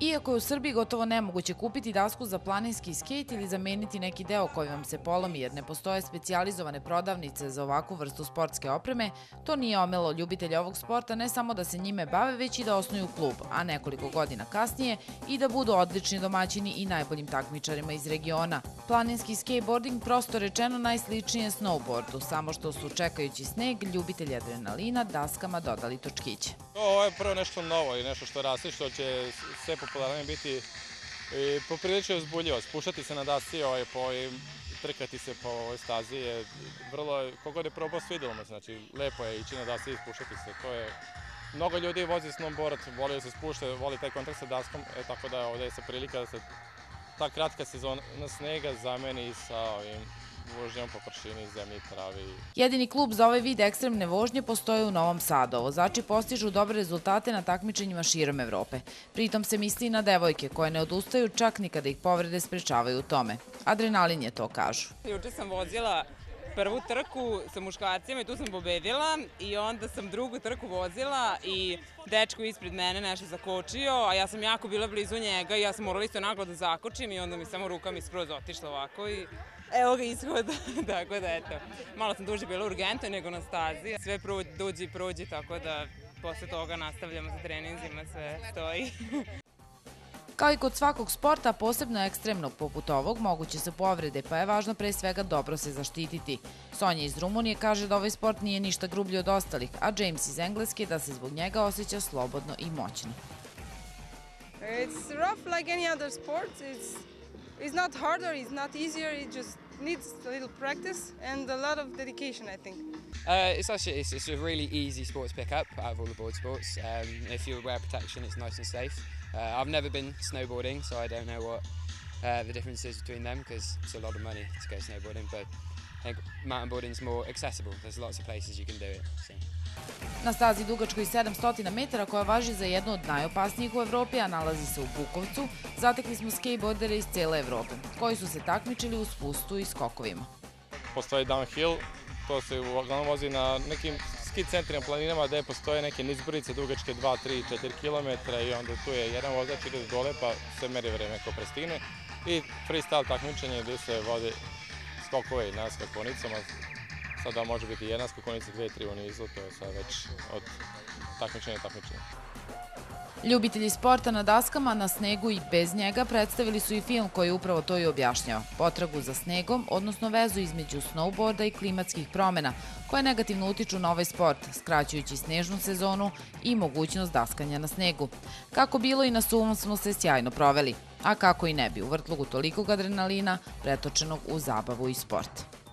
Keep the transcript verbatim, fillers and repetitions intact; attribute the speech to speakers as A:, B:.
A: Iako je u Srbiji gotovo nemoguće kupiti dasku za planinski skejt ili zameniti neki deo koji vam se polomi jer ne postoje specijalizovane prodavnice za ovakvu vrstu sportske opreme, to nije omelo ljubitelja ovog sporta ne samo da se njime bave, već i da osnuju klub, a nekoliko godina kasnije i da budu odlični domaćini i najboljim takmičarima iz regiona. Planinski skateboarding prosto rečeno najsličnije je snowboardu, samo što su čekajući sneg ljubitelji adrenalina daskama dodali točkiće.
B: Ovo je prvo nešto novo i nešto što raste, što će sve popularnije biti i poprilično uzbudljivo. Spuštati se na dasci i trkati se po ovoj stazi je vrlo, kogod je probao svidjelo mu se, znači lepo je ići na dasci i spuštati se. To je, mnogo ljudi vozi snowboard, voli da se spušte, voli taj kontakt sa daskom, tako da ovdje je sa prilika da se ta kratka sezona snega zameni sa ovim vožnjom po pršini, zemlji, travi.
A: Jedini klub za ovaj vid ekstremne vožnje postoji u Novom Sadu. Vozači postižu dobre rezultate na takmičenjima širom Evrope. Pritom se misli i na devojke koje ne odustaju čak ni kada ih povrede sprečavaju u tome. Adrenalin je to, kažu.
C: Juče sam vozila prvu trku sa muškarcima i tu sam pobedila i onda sam drugu trku vozila i dečko ispred mene nešto zakočio, a ja sam jako bila blizu njega i ja sam morala isto naglo da zakočim i onda mi samo ruka mi skroz otišla ovako i evo ga ishoda, tako da eto. Malo sam duže bila urgentno nego na stazi, sve dođi i prođi, tako da posle toga nastavljamo sa treninzima, sve stoji.
A: Kao i kod svakog sporta, posebno ekstremnog poput ovog, moguće se povrede, pa je važno pre svega dobro se zaštititi. Sonja iz Rumunije kaže da ovaj sport nije ništa grublji od ostalih, a James iz Engleske da se zbog njega osjeća slobodno i moćno.
D: It's rough like any other sport. It's it's not harder, it's not easier. It just needs a little practice and a lot of dedication, I think.
E: Uh, it's actually it's, it's a really easy sport to pick up out of all the board sports. Um, if you wear protection, it's nice and safe. Uh, I've never been snowboarding, so I don't know what uh, the difference is between them because it's a lot of money to go snowboarding. But I think mountain boarding is more accessible. There's lots of places you can do it. So.
A: Na stazi dugačkoj sedamsto metara koja važi za jednu od najopasnijih u Evropi, a nalazi se u Bukovcu, zatekli smo skateboardere iz cele Evrope, koji su se takmičili u spustu i skokovima.
B: Postoji downhill, to se uglavnom vozi na nekim ski centrima, planinama gde postoje neke nizbrdice dugačke dva, tri, četiri kilometra i onda tu je jedan vozač ide dole pa se meri vreme ko prestigne i freestyle takmičenje gde se vode skokove i na skakonicama. Sada može biti jedna skakonica, dve, tri u nizu, to je sad već od takmičenja do takmičenja.
A: Ljubitelji sporta na daskama, na snegu i bez njega predstavili su i film koji upravo to i objašnjava. Potragu za snegom, odnosno vezu između snowboarda i klimatskih promjena, koje negativno utiču na ovaj sport, skraćujući snežnu sezonu i mogućnost daskanja na snegu. Kako bilo i na suvom smo se sjajno proveli, a kako i ne bi u vrtlogu tolikog adrenalina pretočenog u zabavu i sport.